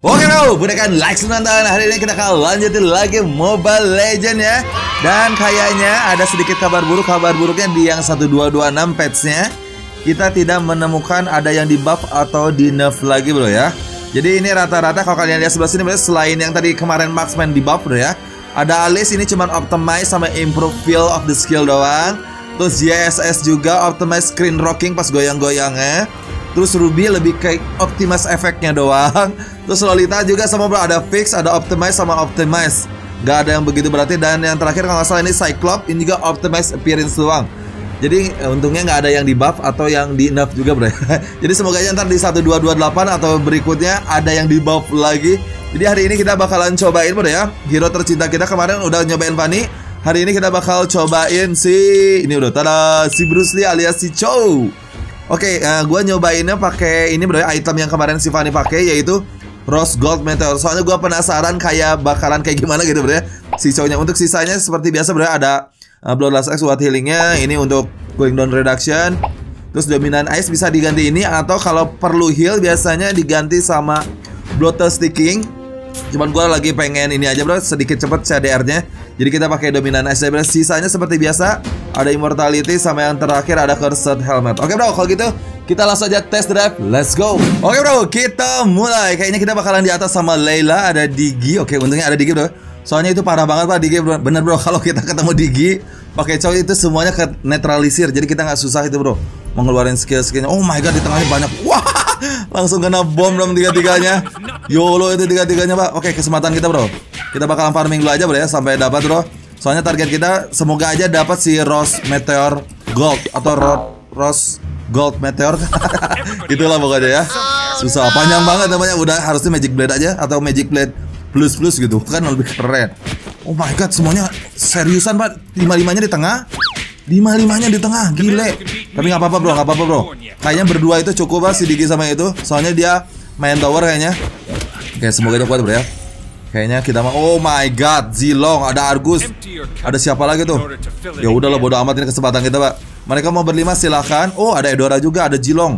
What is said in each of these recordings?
Oke bro, budakan like nonton. Hari ini kita akan lanjutin lagi Mobile Legends ya. Dan kayaknya ada sedikit kabar buruk. Kabar buruknya di yang 1226 patch-nya kita tidak menemukan ada yang di buff atau di nerf lagi bro ya. Jadi ini rata-rata kalau kalian lihat sebelah sini bro, selain yang tadi kemarin Marksman di buff bro ya, ada Alice ini cuman optimize sama improve feel of the skill doang. Terus JSS juga optimize screen rocking pas goyang-goyangnya. Terus Ruby lebih kayak optimize efeknya doang. Terus Lolita juga sama bro, ada fix, ada optimize sama optimize. Gak ada yang begitu berarti. Dan yang terakhir kalau nggak salah ini Cyclops, ini juga optimize appearance doang. Jadi untungnya nggak ada yang di buff atau yang di nerf juga bro. Jadi semoga aja ntar di 1228 atau berikutnya ada yang di buff lagi. Jadi hari ini kita bakalan cobain bro ya, hero tercinta kita. Kemarin udah nyobain Fanny. Hari ini kita bakal cobain si ini udah tada, si Bruce Lee alias si Chow. Oke, gue nyobainnya pakai ini bro ya, item yang kemarin si Fanny pakai, yaitu Rose Gold Meteor. Soalnya gue penasaran kayak bakalan kayak gimana gitu bro ya, si Chow-nya. Untuk sisanya seperti biasa bro ya, ada Bloodlust X buat healingnya, ini untuk cooling down reduction. Terus Dominant Ice bisa diganti ini, atau kalau perlu heal biasanya diganti sama Bloodthirst King. Cuman gue lagi pengen ini aja bro, sedikit cepet CDR-nya. Jadi kita pakai Dominant Ice bro. Sisanya seperti biasa, ada Immortality sama yang terakhir ada Cursed Helmet. Oke bro, kalau gitu kita langsung aja test drive. Let's go. Oke bro, kita mulai. Kayaknya kita bakalan di atas sama Layla. Ada Digi. Oke, untungnya ada Digi bro. Soalnya itu parah banget pak Digi bro. Bener bro, kalau kita ketemu Digi pakai Chow itu semuanya ke netralisir. Jadi kita nggak susah itu bro mengeluarin skill-skillnya. Oh my god, di tengahnya banyak. Wah, langsung kena bom dong tiga-tiganya. YOLO itu tiga-tiganya pak. Oke, kesempatan kita bro. Kita bakalan farming dulu aja bro ya, sampai dapat bro. Soalnya target kita semoga aja dapat si Rose Meteor Gold atau Rose Gold Meteor. Itulah pokoknya ya. Susah, panjang banget namanya. Udah harusnya Magic Blade aja atau Magic Blade plus gitu kan lebih keren. Oh my god, semuanya seriusan pak. 5-5-nya di tengah. 5-5-nya di tengah, gile. Tapi nggak apa-apa bro, nggak apa-apa bro. Kayaknya berdua itu cukup pak si Digi sama itu. Soalnya dia main tower kayaknya. Oke, semoga aja kuat bro ya. Kayaknya kita mau. Oh my god, Zilong, ada Argus. Ada siapa lagi tuh? Ya udahlah, bodo amat, ini kesempatan kita pak. Mereka mau berlima silahkan. Oh, ada Edora juga, ada Zilong.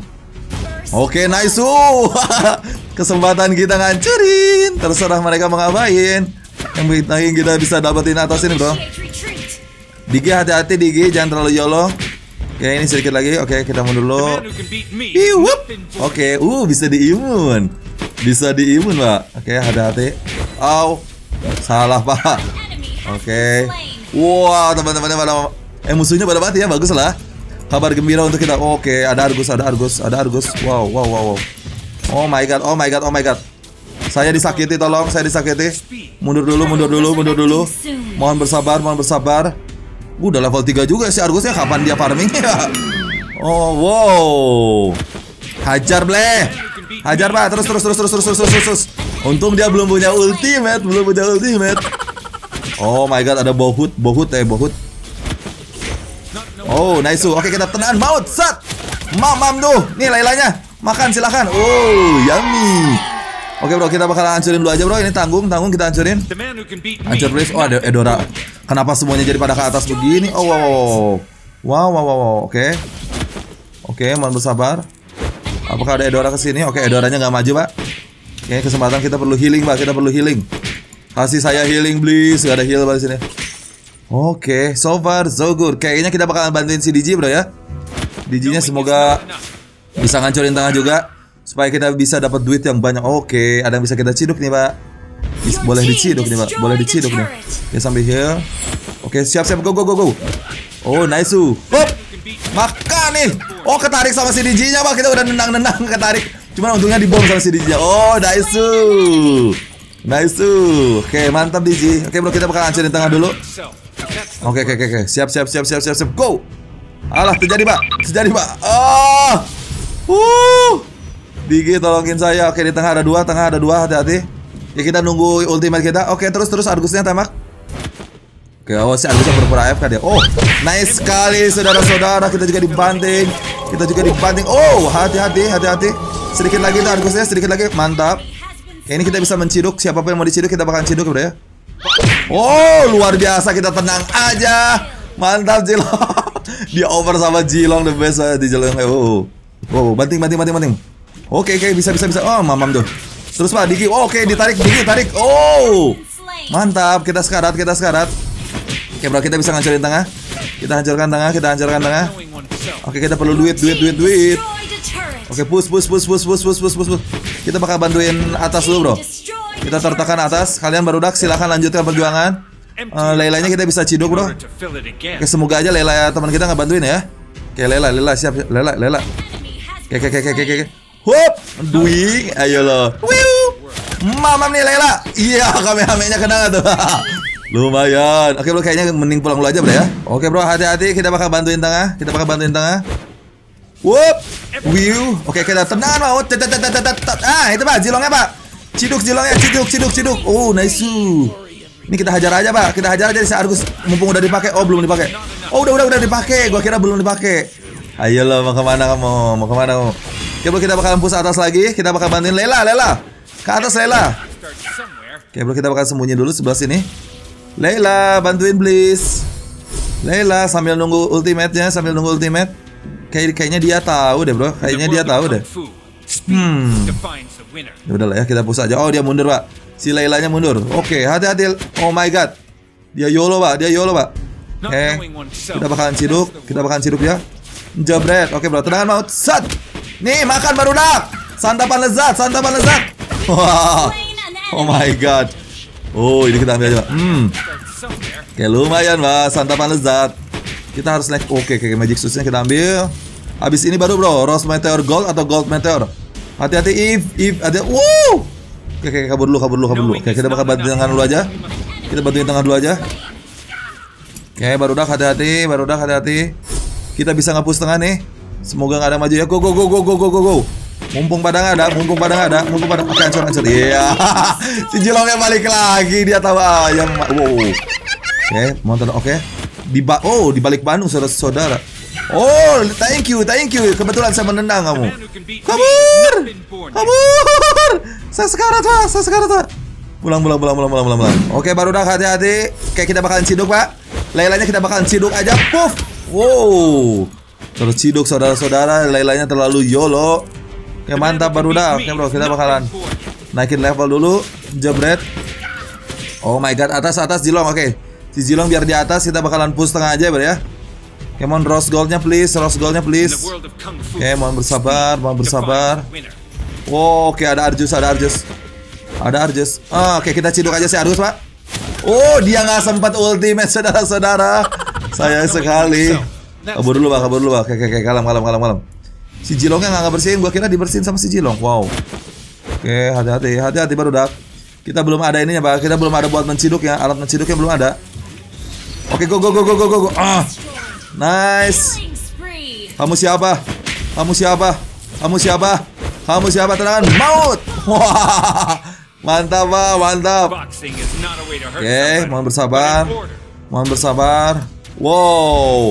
Oke, nice. Kesempatan kita ngancurin. Terserah mereka mau ngapain. Yang penting kita bisa dapetin atas ini bro. Digi hati-hati Digi, jangan terlalu YOLO. Oke, ini sedikit lagi. Oke, kita mundur dulu. Oke, bisa diimun. Bisa diimun pak. Oke, hati-hati. Oh, salah pak. Oke. Wow, teman-temannya pada musuhnya pada mati ya, bagus lah. Kabar gembira untuk kita. Oke, ada Argus, ada Argus, ada Argus. Wow. Oh my god, oh my god, oh my god. Saya disakiti, tolong, saya disakiti. Mundur dulu. Mohon bersabar, mohon bersabar. Udah level 3 juga sih Argusnya, kapan dia farming ya? Oh, wow. Hajar bleh. Hajar pak, terus. Untung dia belum punya ultimate, Oh my god, ada Bohut. Oh, nice. Oke, kita tenahan maut. Set. Mamam tuh. Nih Lailanya. Makan silakan. Oh, yummy. Oke bro, kita bakalan hancurin dulu aja bro. Ini tanggung kita hancurin. Hancur please. Oh, ada Edora. Kenapa semuanya jadi pada ke atas begini? Oh, wow. Oke, mohon bersabar. Apakah ada Edora kesini? Oke, Edoranya nggak maju pak. Oke, kesempatan kita perlu healing pak. Kasih saya healing please. Gak ada heal pak di sini. Oke, so far so good. Kayaknya kita bakalan bantuin si Digi bro ya. Diginya semoga bisa ngancurin tengah juga, supaya kita bisa dapat duit yang banyak. Oke, ada yang bisa kita ciduk nih pak. Boleh diciduk nih pak. Oke, sambil heal. Oke, siap go. Oh, nice. Hop. Makan nih. Oh, ketarik sama si Digi-nya pak. Kita udah nendang ketarik. Cuman untungnya dibom sama si Digi-nya. Oh, nice. Oke, mantap Digi. Oke bro, kita bakal hancurin tengah dulu. Oke. Siap. Go. Alah, terjadi pak. Digi tolongin saya. Oke, di tengah ada dua, hati-hati. Ya, kita nunggu ultimate kita. Oke, terus Argusnya tembak. Oke, si Argusnya berpura AFK dia. Oh, nice sekali saudara-saudara. Kita juga dibanting. Oh, hati-hati. Sedikit lagi tuh Argusnya, mantap. Ya, ini kita bisa menciduk. Siapapun yang mau diciduk kita bakal ciduk bro ya. Oh, luar biasa, kita tenang aja. Mantap Zilong. Dia over sama Zilong, the best di Zilong. Oh, banting. Oke, bisa. Oh, mamam tuh. Terus Pak, Digi. Oh, oke, ditarik, Digi, tarik. Oh, mantap. Kita sekarat, kita sekarat. Oke bro, kita bisa ngancurin tengah. Kita hancurkan tengah, kita hancurkan tengah. Oke, kita perlu duit. Oke, push. Kita bakal bantuin atas dulu bro. Kita tertekan atas. Kalian barudak, silahkan lanjutkan perjuangan. Leilanya kita bisa ciduk bro. Oke, semoga aja Leila teman kita nggak bantuin ya. Oke, Leila siap. Leila. Oke. Hup, duing, ayo lo. Mamam nih Leila. Iya, kamera-kameranya kena nggak tuh? Lumayan. Oke bro, kayaknya mending pulang dulu aja bro ya. Oke bro, hati-hati. Kita bakal bantuin tengah. Wup. Oke, kita tenang mau. Itu Pak, jilongnya Pak. Ciduk. Oh, nice. Ini kita hajar aja Pak. Kita hajar aja si Argus. Mumpung udah dipakai. Oh, belum dipakai. Oh, udah dipakai. Gua kira belum dipakai. Ayo lo, mau kemana kamu? Oke bro, kita bakalan push atas lagi. Kita bakal bantuin Leila. Ke atas Leila. Oke bro, kita bakal sembunyi dulu sebelah sini. Leila, bantuin please. Leila sambil nunggu ultimate-nya, Kayaknya dia tahu deh bro. Ya udah lah ya, kita push aja. Oh, dia mundur Pak. Si Leilanya mundur. Oke, hati-hati. Oh my god. Dia YOLO Pak. Kita bakalan ciduk ya. Jabret. Oke bro, tendangan maut. Set. Nih, makan barudak. Santapan lezat. Wah. Oh my god. Oh, ini kita ambil aja Pak. Oke, lumayan Pak, santapan lezat. Kita harus naik. Oke, magic shoes-nya kita ambil. Habis ini baru bro, Rose Meteor Gold atau Gold Meteor. Hati-hati if ada. Wow. Oke, kabur dulu. Oke, kita bakal bantuin tengah dulu aja. Oke, barudak hati-hati. Kita bisa nge-push tengah nih. Semoga nggak ada maju ya. Go. Mumpung padang ada. Oke, hancur. Iya. Si Jilongnya balik lagi, dia tahu ayam. Wow. Oke, motor. Oke. Di balik Bandung saudara. Oh, thank you. Kebetulan saya menendang kamu. Kabur. Saya sekarat Pak. Pulang. Oke, barudak hati-hati. Oke, kita bakalan ciduk Pak. Leilanya kita bakalan ciduk aja. Puff. Wow. Terus ciduk saudara-saudara. Leilanya terlalu YOLO. Oke, mantap barudak. Oke bro, kita bakalan naikin level dulu. Jebret. Oh my god, atas Jilong. Oke, si Jilong biar di atas. Kita bakalan push tengah aja bro ya. Oke, mohon rose goldnya please. Oke, mohon bersabar. Oh, oke, ada Arjus. Oke, kita ciduk aja si Arjus Pak. Oh, dia nggak sempat ultimate saudara-saudara. Sayang sekali. Kabur dulu Pak. Oke, kalem. Si Jilongnya nggak bersihin, gua kira dibersihin sama si Jilong. Wow. Oke, hati-hati barudak. Kita belum ada ininya Pak. Kita belum ada buat menciduk ya. Alat menciduknya belum ada. Oke, go. Nice. Kamu siapa? Tendangan maut. Wah. Mantap Pak, mantap. Oke, mohon bersabar. Wow.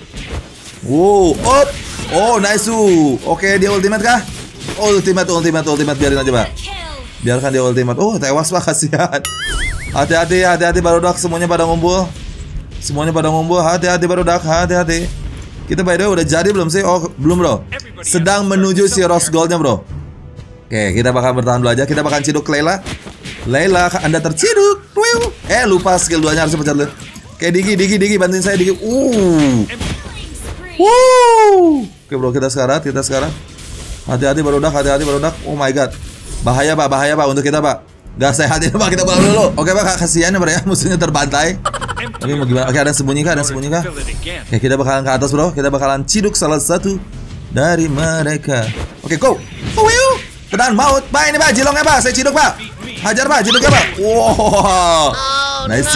Up. Oh, nice. Oke, dia ultimate kah? Ultimate. Biarin aja Pak. Biarkan dia ultimate. Oh, tewas Pak, kasihan. Hati-hati barudak. Semuanya pada ngumpul. Hati-hati barudak. Kita by the way udah jadi belum sih? Oh, belum bro. Sedang menuju si Rose Goldnya bro. Oke, kita bakal bertahan dulu aja. Kita bakal ciduk Leila, Anda terciduk. Lupa skill 2-nya harus pencet dulu. Oke, Digi, bantuin saya Digi. Oke bro, kita sekarat. Hati-hati barudak. Oh my god. Bahaya Pak untuk kita Pak. Gak sehat ini Pak, kita pulang dulu. Oke Pak, kasihan ya Pak ya, musuhnya terbantai. Oke, mau gimana? Oke, ada sembunyi kah? Oke, kita bakalan ke atas bro. Kita bakalan ciduk salah satu dari mereka. Oke, go. Tendangan maut. Pak, ini Pak, Jilongnya Pak, saya ciduk Pak. Hajar Pak, ciduknya Pak. Wow. Nice.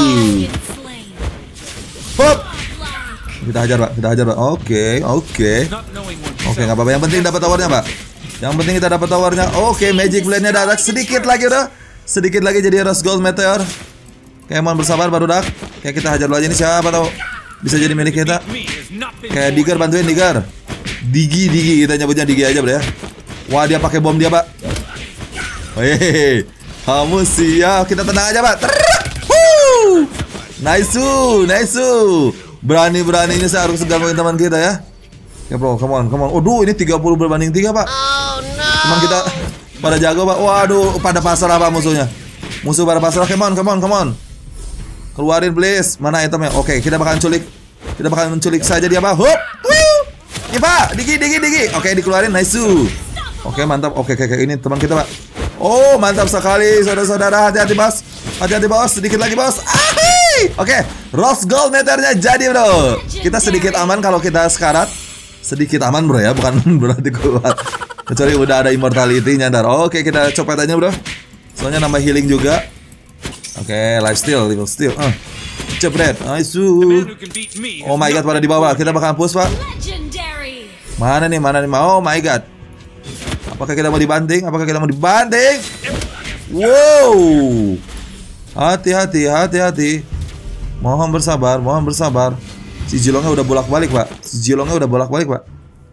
Hop. Kita hajar Pak. Oke, nggak apa-apa. Yang penting dapat towernya Pak. Kita dapat towernya. Oke, magic blade-nya datang. Sedikit lagi jadi Rose Gold Meteor. Oke, mohon bersabar barudak. Kayak kita hajar dulu aja, ini siapa tahu bisa jadi milik kita. Kayak Digger, bantuin Digger. Digi, kita nyebutnya Digi aja bro ya. Wah, dia pakai bom dia Pak. Kamu siap. Kita tenang aja Pak. Nice. Berani-beraninya saya harus gangguin teman kita ya. Ya bro, come on. Aduh, ini 30 berbanding 3 Pak. Cuman Pada jago pak. Waduh, pada pasrah pak musuhnya. Musuh pada pasrah. Come on. Keluarin please. Mana itemnya? Oke, kita bakalan culik. Kita bakalan menculik saja dia pak. Hup. Ini pak. Digi. Oke, dikeluarin. Nice. Oke, mantap. Oke, ini teman kita pak. Oh, mantap sekali saudara-saudara. Hati-hati bos. Sedikit lagi bos. Oke, Rose Gold meteornya jadi bro. Kita sedikit aman kalau kita sekarat. Sedikit aman bro ya, bukan berarti kuat. Kecuali udah ada immortality nyadar. Oke, kita copet aja bro. Soalnya nambah healing juga. Oke, life steal, level steal. Cepret, nice. Oh my god, pada di bawah. Kita bakal push pak. Mana nih? Oh my god. Apakah kita mau dibanting? Wow. Hati-hati. Mohon bersabar. Si Jilongnya udah bolak-balik pak. Pak.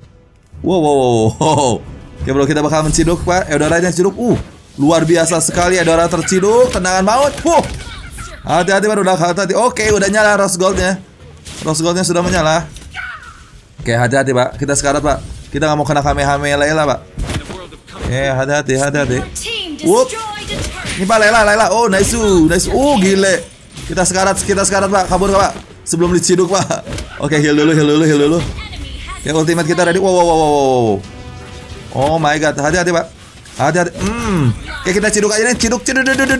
Wow. Oke bro, kita bakal menciduk pak. Eudoranya ciduk. Luar biasa sekali Eudora terciduk. Tendangan maut. Hati-hati pak, hati-hati. Oke, udah nyala Rose Goldnya. Sudah menyala. Oke, hati-hati pak. Kita sekarat pak. Kita nggak mau kena Kamehameha Layla pak. Oke, hati-hati. Wup. Ini pak Layla. Oh nice. Gile. Kita sekarat pak. Kabur pak. Sebelum diciduk pak. Oke, heal dulu. Ya, ultimate kita ready. Wow. Oh my god, hati-hati pak. Oke, kita ciduk aja nih. Ciduk.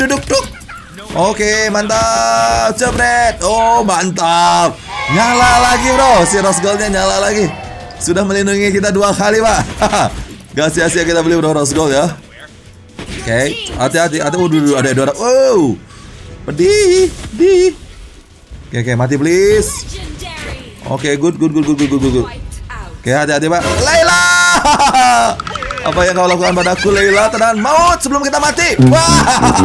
Oke, mantap. Cepret. Oh, mantap. Nyala lagi bro. Si Rose Goldnya nyala lagi. Sudah melindungi kita 2 kali pak. Gak sia-sia kita beli bro Rose Gold ya. Oke, hati-hati. Ada Eudora. Wow. Pedih. Oke, mati please. Oke, good. Oke, hati-hati pak. Layla. Apa yang kau lakukan padaku Layla? Tendangan maut sebelum kita mati. Wah.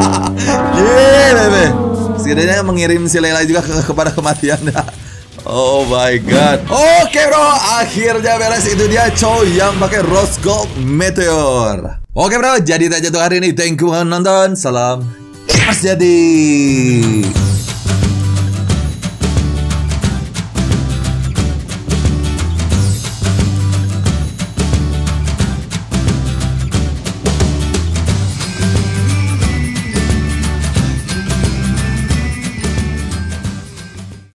Bebe. Setidaknya mengirim si Layla juga kepada kematian. Oh my god. Oke bro, akhirnya beres. Itu dia cow yang pakai Rose Gold Meteor. Oke bro, jadi tak jatuh hari ini. Thank you nonton. Salam Mas Jadi.